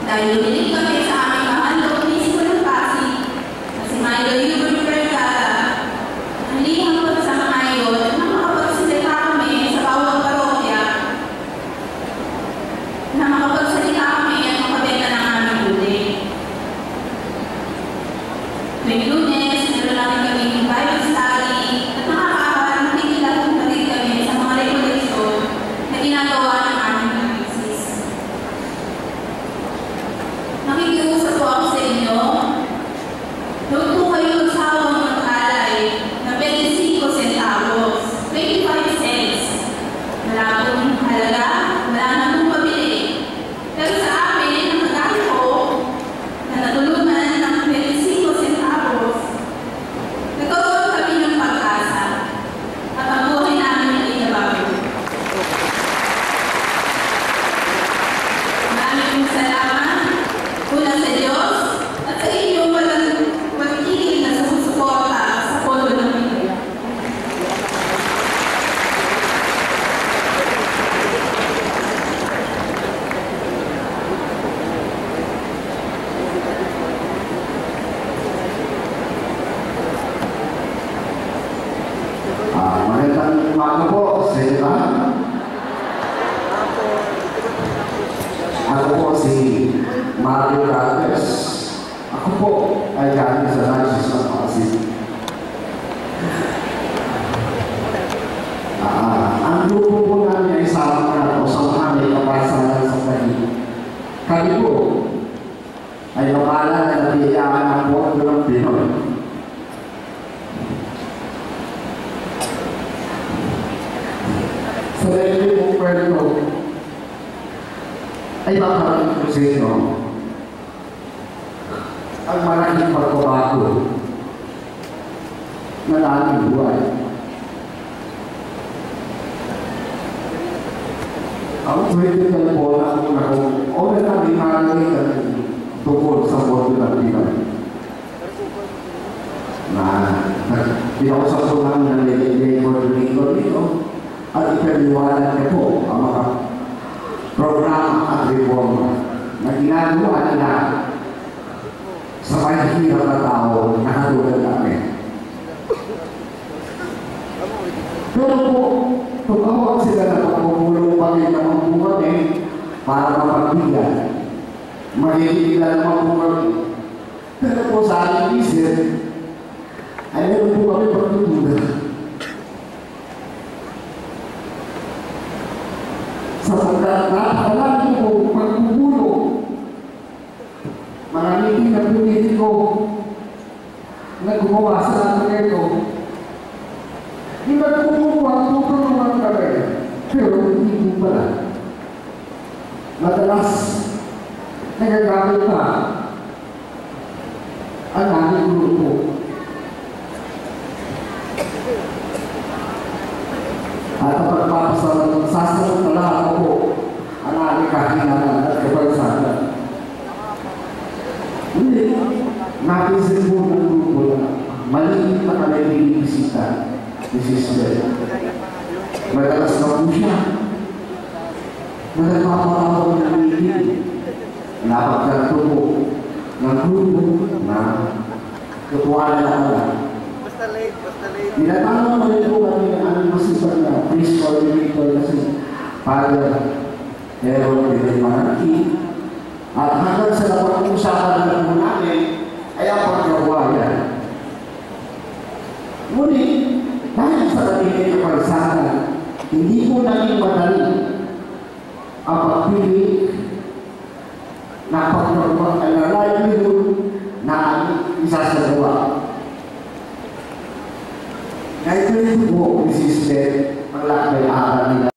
Dahil lumilig kami sa aming mahal na obispo ng Pasig, na si Milo Hubert Vergara, ang liham ko sa mga iyon na makapagsalita kami sa bawat parokya, na makapagsalita kami at makabenta ng aming bulig. Tuwing Lunes, meron namin kami yung Bible study at nakakaarang tigilan na rin kami sa mga regulasyon na ginagawa ng aming diocese. Nakikiusap po ako sa inyo, huwag po kayo magsawang mag-alay na 25 centavos, 25 cents. Wala pong halaga, wala na pong pabili. Pero sa amin, ang mag-alay ko na natulungan ng 25 centavos, nagkaroon kami ng pag-asa at ang buhay namin ay nabago. Maraming salamat. Una sa Diyos at sa inyong walang pagkikinig na sumusuporta sa pondo ng Biblia. Magandang umaga po sa inyo lahat. Ako po si Mario Galvez. Ako po ay galing sa Diocese ng Pasig. Ang grupo po namin ay sama na o sa mga may kapasahan sa Pasig. Kami po ay mapala na nabiyaan ang buwan ng Pinoy. Sa Rally po Puerto ay makaroon ko sa inyo ang malaking pagbabago na namin buhay. Ang critical po na kung okay namin nakalitan tungkol sa boto ng Pinoy. Na pinausap po namin ng labor dito at ipaniwalan niya po ang mga programa at reforma na ginagawa nila sa mahihirap na tao na katulad namin. Pero po, tumawag sila na pagpupulong kami naman po kami para mapagbigyan. Magigila naman po kami. Pero po sa ating isip, ay meron po kami pagtutunan. Sapagkat napakalagi po pagpupulong maraming na politiko na gumawa sa atin ito. Hindi nagpupulong kami, pero hindi po pala. Madalas nagagamit pa ang aming grupo. At pagpapasasamantala ako po ang aming kahinaan at kapansanan. Hindi, napisip po ng grupo na maliit na kami binibisita ni Sister. Madalas na po siya na nagpapakawag ng maliit. Napagkanto po ng grupo na katuwala na pala. Basta late. Nilatanong na rin po kami ng aming masipag na priest coordinator kasi Father Aaron Manaki. At hanggang sa napag-usapan na po namin ay ang pagkawayan. Ngunit, dahil sa natingin ng pagsasan, hindi po naging madali ang pagpili na pagkawayan na isasagawa. Ngayon po, Mrs. Beth, ang lahat ay aral nila.